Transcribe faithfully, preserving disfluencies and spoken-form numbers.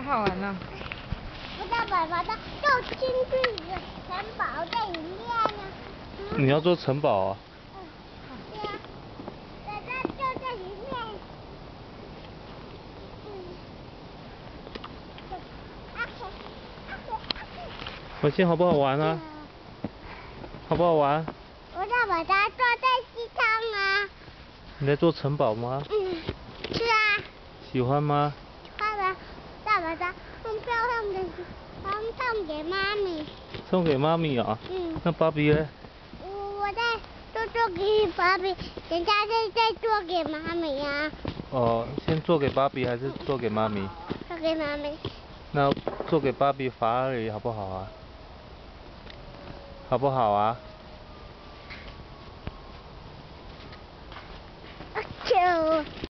好玩呢。 我在爸爸的又进去一个城堡在里面呢。 你要做城堡啊？ 嗯，对呀，在这就在里面。嗯。阿克，阿克，阿克。 文心好不好玩啊？好不好玩？ 我在把它坐在机上啊。 你在做城堡吗？ 嗯，是啊。 喜欢吗？ 喜欢吧，再把它送漂亮的，然后送给妈咪。 送给妈咪啊？ 嗯。 那芭比呢？ 我我在做做给芭比，等下再再做给妈咪呀。 哦，先做给芭比还是做给妈咪？ 做给妈咪。 那做给芭比法拉利好不好啊？好不好啊？ 就。